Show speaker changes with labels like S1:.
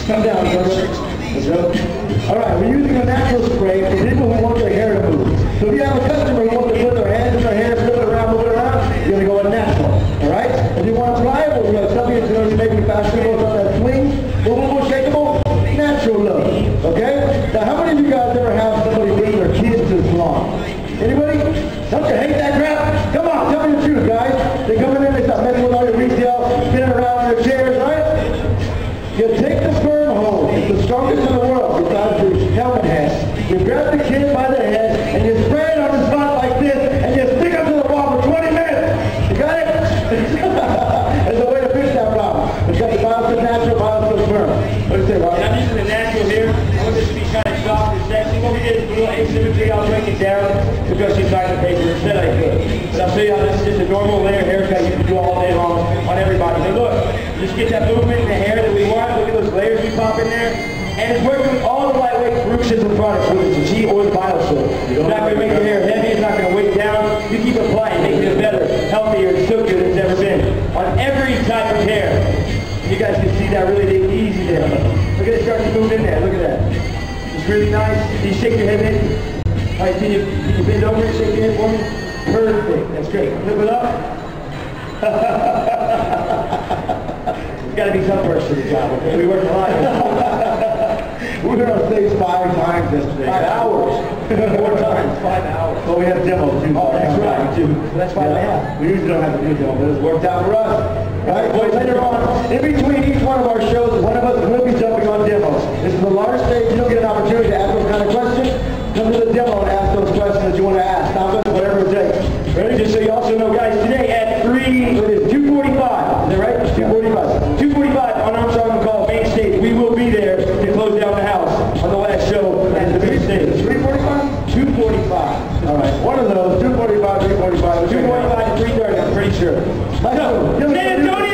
S1: Come down, brother. All right, we're using a natural spray for people who want their hair to move. So if you have a customer who wants to put their hands in their hair, flip it around, move it around, you're going to go with natural. All right? If you want to pliable, you have something that's going to make you faster, goes on that swing, movable, shakeable, natural look. Okay? Now, how many of you guys ever have somebody bring their kids to the salon? Anybody? Don't you hate that crap? Come on, tell me the truth, guys. They come in there, they start messing with all your retail, spinning around in their chairs, right? You take the sperm hose, it's the strongest in the world besides the helmet head. You grab the kid by the head and you spray it on the spot like this and you stick it to the wall for 20 minutes. You got it? There's a way to fix that problem. It's got the Biosil natural, Biosil sperm. What do you say, Rob?
S2: And I'm using the natural here. I want this to be kind of soft and sexy. What we did is a little asymmetry. I'll break it down because she's trying to paper. Instead I could. But I'll show you how this is just a normal layer haircut you can do all day long on everybody. So look, just get that movement in the hair that we want. Look at those layers we pop in there. And it's working with all the lightweight solutions and products, whether it's a G or the Biosil. It's not going to make your hair heavy. It's not going to weigh it down. You keep applying, making it better, healthier, and silkier than it's ever been. On every type of hair. You guys can see that really easy there. Look at it start to move in there. Look at that. It's really nice. You shake your head in. All right, can you bend over and shake your head for me? Perfect. That's great. Flip it up. There's got to be some person to the job, okay? We work a lot.
S1: We were on stage 5 times yesterday.
S2: 5 hours. 4 times, 5 hours.
S1: Well, we had demos too.
S2: Oh, that's right, too. That's 5 hours.
S1: We usually don't have to do demo, but it's worked out for us. Right, boys, later on, in between each one of our shows, one of us will be jumping on demos. This is a large stage. You don't get an opportunity to ask those kind of questions. Come to the demo and ask those questions that you want to ask. Stop us, whatever it takes. Ready? Just so you also know, guys, today at 2:45. Is that right? 2:45. 2:45 on Armstrong McCall main stage. We will be there to close down the house on the last show at the big stage. 3:45? 2:45. All right. One of those. 2:45, 3:45. 2:45 to 3:30. I'm pretty sure. San Antonio.